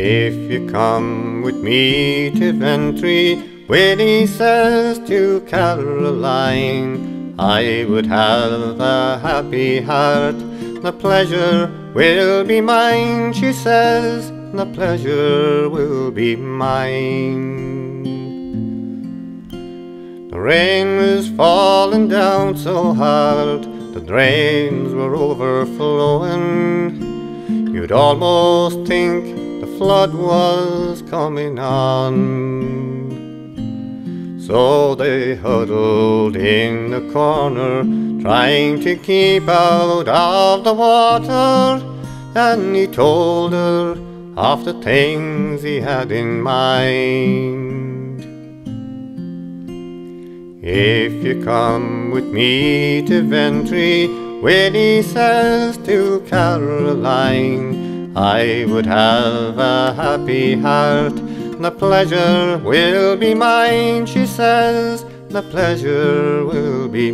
If you come with me to Ventry, Willie says to Caroline, I would have a happy heart. The pleasure will be mine, she says, the pleasure will be mine. The rain was falling down so hard, the drains were overflowing. You'd almost think the flood was coming on. So they huddled in the corner, trying to keep out of the water, and he told her of the things he had in mind. If you come with me to Ventry, Willie says to Caroline, I would have a happy heart. The pleasure will be mine, she says, the pleasure will be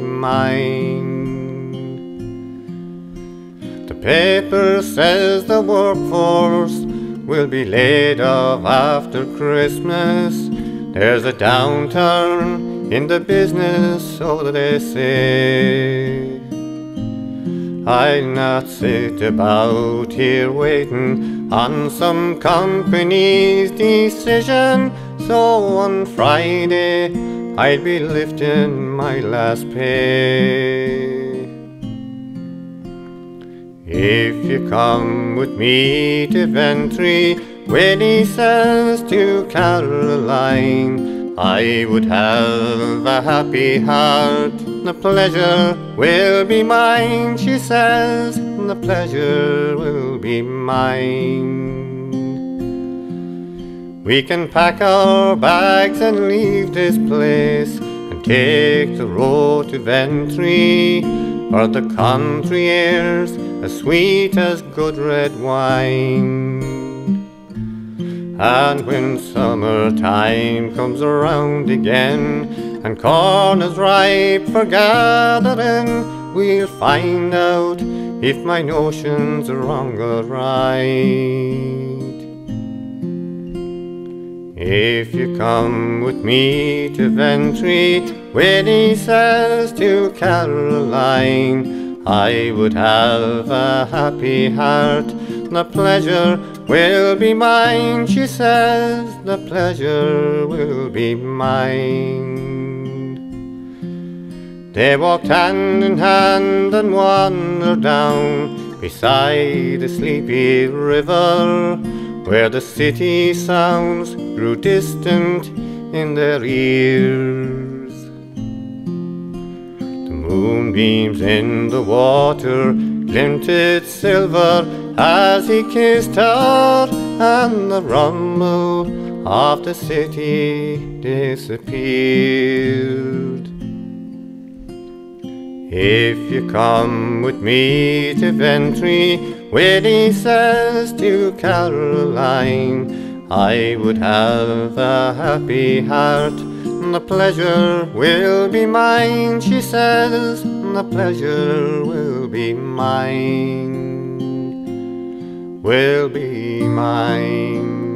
mine. The paper says the workforce will be laid off after Christmas. There's a downturn in the business, so they say. I'll not sit about here waiting on some company's decision, so on Friday I'll be lifting my last pay. If you come with me to Ventry, Willie says to Caroline, I would have a happy heart. The pleasure will be mine, she says, the pleasure will be mine. We can pack our bags and leave this place and take the road to Ventry, for the country air's as sweet as good red wine. And when summertime comes around again, and corn is ripe for gathering, we'll find out if my notions are wrong or right. If you come with me to Ventry, Willie says to Caroline, I would have a happy heart. The pleasure will be mine, she says, the pleasure will be mine. They walked hand in hand and wandered down beside the sleepy river, where the city sounds grew distant in their ears. The moonbeams in the water glinted silver as he kissed her, and the rumble of the city disappeared. If you come with me to Ventry, Willie says to Caroline, I would have a happy heart. The pleasure will be mine, she says, the pleasure will be mine, will be mine.